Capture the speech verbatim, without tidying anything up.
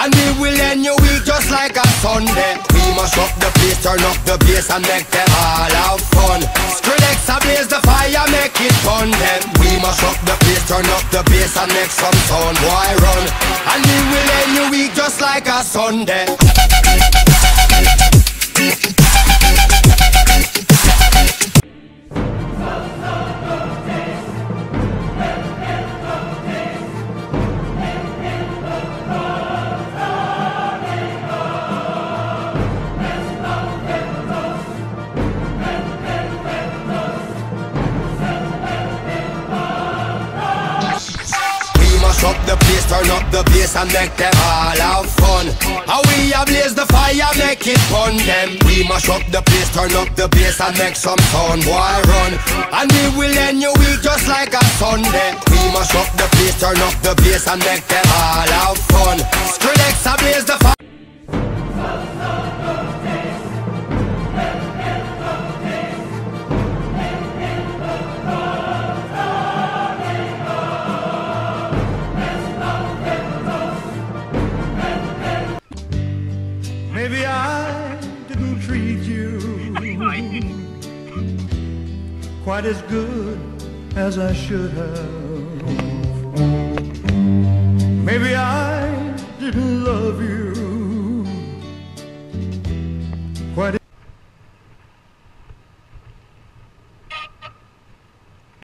and we will end your week just like a Sunday. We must up the place, turn up the bass and make them all have fun. Skrillex ablaze the fire, make it fun then. We must up the place, turn up the bass and make some sound. Boy run, and we will end your week just like a Sunday. Up the place, turn up the bass and make them all have fun. How we ablaze the fire, make it fun them. We mash up the place, turn up the bass and make some sound. Boy run, and we will end your week just like a Sunday. We mash up the place, turn up the bass and make them all have fun. Skrillex ablaze the fire. Maybe I didn't treat you quite as good as I should have. Maybe I didn't love you